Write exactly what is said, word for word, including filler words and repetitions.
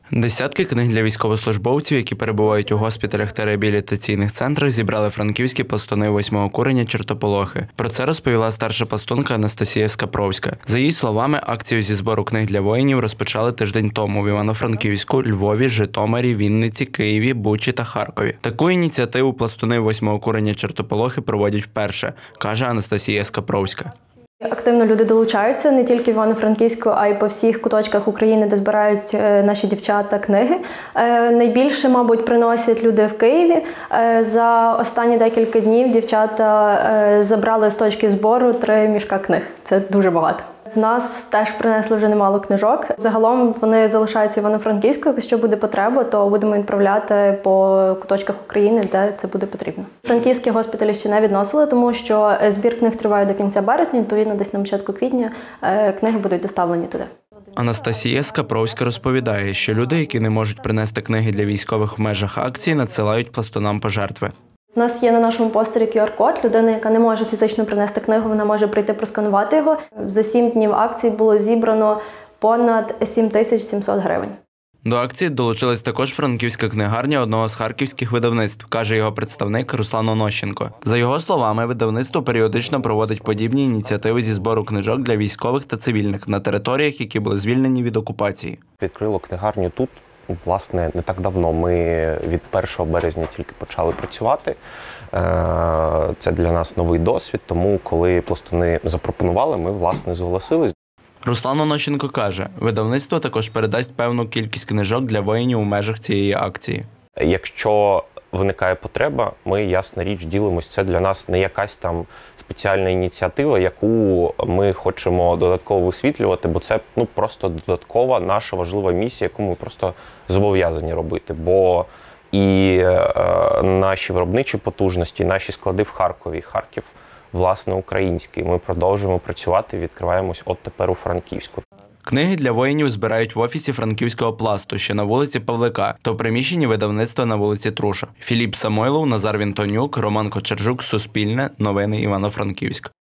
Десятки книг для військовослужбовців, які перебувають у госпіталях та реабілітаційних центрах, зібрали франківські пластуни восьмого курення Чортополохи. Про це розповіла старша пластунка Анастасія Скапровська. За її словами, акцію зі збору книг для воїнів розпочали тиждень тому в Івано-Франківську, Львові, Житомирі, Вінниці, Києві, Бучі та Харкові. Таку ініціативу пластуни восьмого курення Чортополохи проводять вперше, каже Анастасія Скапровська. Активно люди долучаються не тільки в Івано-Франківську, а й по всіх куточках України, де збирають наші дівчата книги. Найбільше, мабуть, приносять люди в Києві. За останні декілька днів дівчата забрали з точки збору три мішка книг. Це дуже багато. В нас теж принесли вже немало книжок. Загалом вони залишаються в Івано-Франківську. Якщо буде потреба, то будемо відправляти по куточках України, де це буде потрібно. Франківські госпіталі ще не відносили, тому що збір книг триває до кінця березня, відповідно, десь на початку квітня книги будуть доставлені туди. Анастасія Скапровська розповідає, що люди, які не можуть принести книги для військових в межах акції, надсилають пластунам пожертви. У нас є на нашому постері ку ар код. Людина, яка не може фізично принести книгу, вона може прийти просканувати його. За сім днів акції було зібрано понад сім тисяч сімсот гривень. До акції долучилась також франківська книгарня одного з харківських видавництв, каже його представник Руслан Онощенко. За його словами, видавництво періодично проводить подібні ініціативи зі збору книжок для військових та цивільних на територіях, які були звільнені від окупації. Відкрило книгарню тут. Власне, не так давно. Ми від першого березня тільки почали працювати. Це для нас новий досвід, тому коли пластуни запропонували, ми, власне, зголосились. Руслан Онощенко каже, видавництво також передасть певну кількість книжок для воїнів у межах цієї акції. Якщо виникає потреба, ми, ясна річ, ділимось. Це для нас не якась там спеціальна ініціатива, яку ми хочемо додатково висвітлювати, бо це ну, просто додаткова наша важлива місія, яку ми просто зобов'язані робити. Бо і е, наші виробничі потужності, наші склади в Харкові, Харків, власне, український. Ми продовжуємо працювати, відкриваємось от тепер у Франківську. Книги для воїнів збирають в офісі Франківського пласту, що на вулиці Павлика, та в приміщенні видавництва на вулиці Труша. Філіп Самойлов, Назар Вінтонюк, Роман Кочержук, Суспільне, Новини Івано-Франківськ.